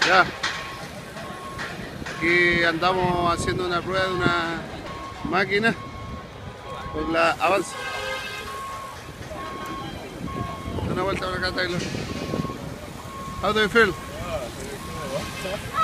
Ya. Aquí andamos haciendo una prueba de una máquina por la Avanza. Da una vuelta por acá, Taylor. How do you feel?